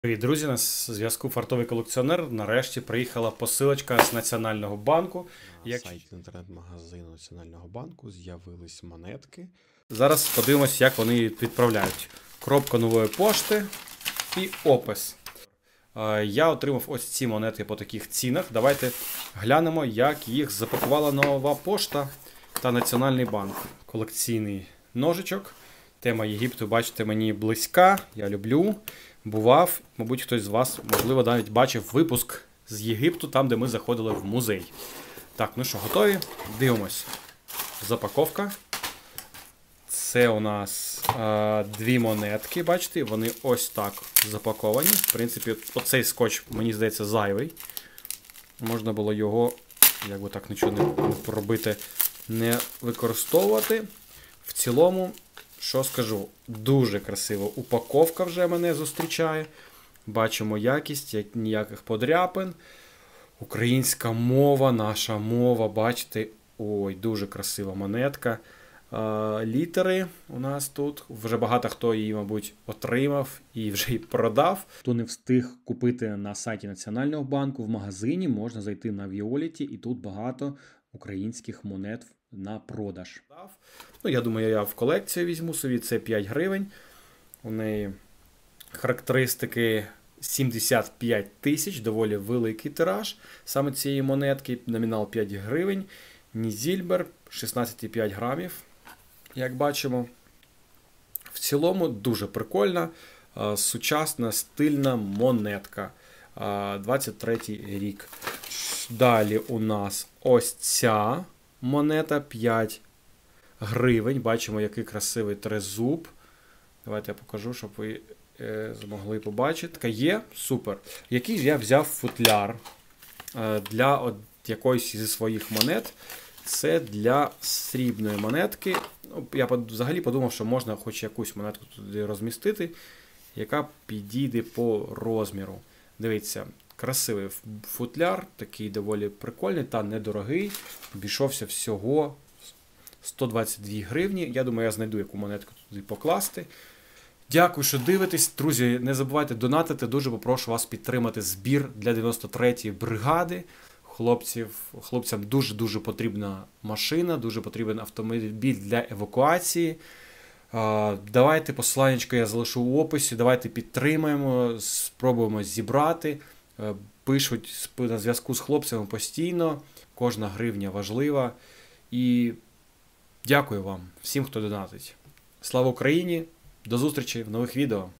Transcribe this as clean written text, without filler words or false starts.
Привіт, друзі! На зв'язку фартовий колекціонер. Нарешті приїхала посилочка з Національного банку. На сайті інтернет-магазину Національного банку з'явились монетки. Зараз подивимось, як вони відправляють. Коробка нової пошти і опис. Я отримав ось ці монети по таких цінах. Давайте глянемо, як їх запакувала нова пошта та Національний банк. Колекційний ножичок. Тема Єгипту, бачите, мені близька. Я люблю. Бував, мабуть, хтось з вас, можливо, навіть бачив випуск з Єгипту, там, де ми заходили в музей. Так, ну що, готові? Дивимось. Запаковка. Це у нас дві монетки, бачите, вони ось так запаковані. В принципі, оцей скотч, мені здається, зайвий. Можна було його, як би так нічого не пробити, не використовувати. В цілому, що скажу, дуже красиво. Упаковка вже мене зустрічає. Бачимо якість, ніяких подряпин. Українська мова, наша мова, бачите, ой, дуже красива монетка. Літери у нас тут. Вже багато хто її, мабуть, отримав і вже й продав. Хто не встиг купити на сайті Національного банку, в магазині можна зайти на Віоліті, і тут багато українських монет на продаж. Ну, я думаю, я в колекцію візьму собі, це 5 гривень. У неї характеристики 75 тисяч, доволі великий тираж саме цієї монетки, номінал 5 гривень. Нізільбер, 16,5 грамів, як бачимо. В цілому дуже прикольна, сучасна, стильна монетка. 23-й рік. Далі у нас ось ця монета 5 гривень. Бачимо, який красивий тризуб. Давайте я покажу, щоб ви змогли побачити. Така є, супер. Який я взяв футляр для якоїсь зі своїх монет. Це для срібної монетки. Ну, я взагалі подумав, що можна хоч якусь монетку туди розмістити, яка підійде по розміру. Дивіться, красивий футляр, такий доволі прикольний та недорогий. Обійшовся всього 122 гривні. Я думаю, я знайду яку монетку туди покласти. Дякую, що дивитесь. Друзі, не забувайте донатити. Дуже попрошу вас підтримати збір для 93-ї бригади. Хлопцям дуже-дуже потрібна машина, дуже потрібен автомобіль для евакуації. Давайте посиланнячко я залишу в описі, давайте підтримаємо, спробуємо зібрати. Пишуть на зв'язку з хлопцями постійно, кожна гривня важлива. І дякую вам, всім, хто донатить. Слава Україні! До зустрічі в нових відео!